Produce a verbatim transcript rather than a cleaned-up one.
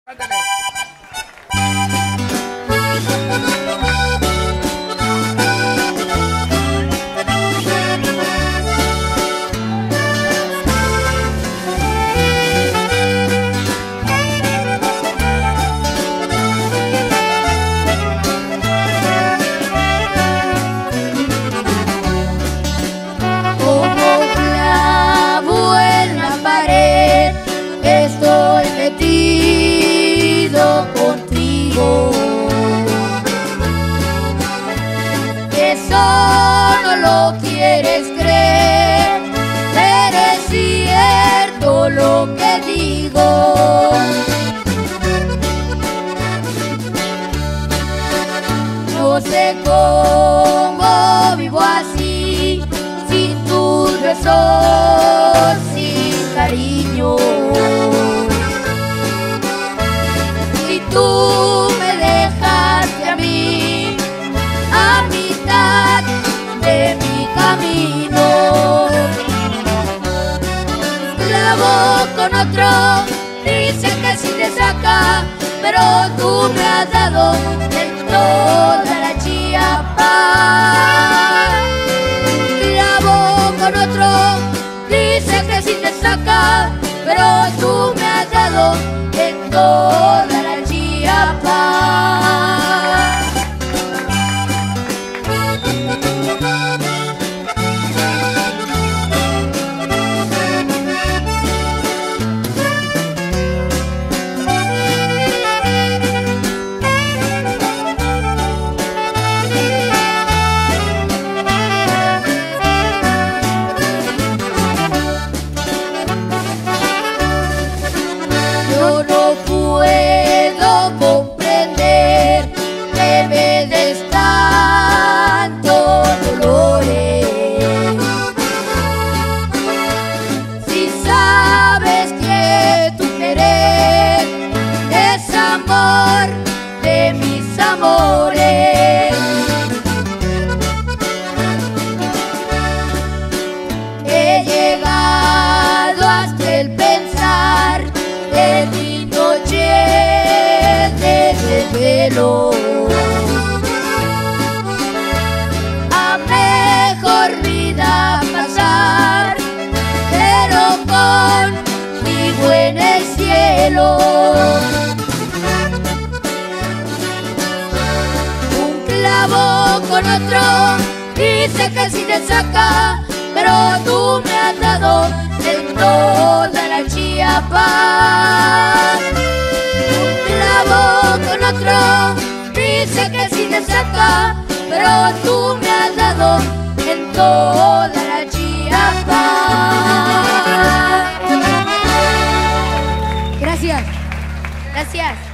Contigo, eso no lo quieres creer, pero es cierto lo que digo. No sé cómo vivo así, sin tus besos, sin cariño. Tú me dejaste a mí a mitad de mi camino. Clavo con otro, dice que si te saca, pero tú me has dado en toda la Chiapas. Clavo con otro, dice que si te saca, pero tú me has dado en toda la yo no puedo comprender que me des tantos dolores. Si sabes que tu querer es amor de mis amores. He llegado hasta el pensar en mi noche de desvelo, a mejor vida pasar, pero contigo en el cielo. Un clavo con otro, dice que si te saca, pero tú me has dado en toda la Chiapas. Un clavo con otro, dice que si te saca, pero tú me has dado en toda la Chiapas. Gracias, gracias.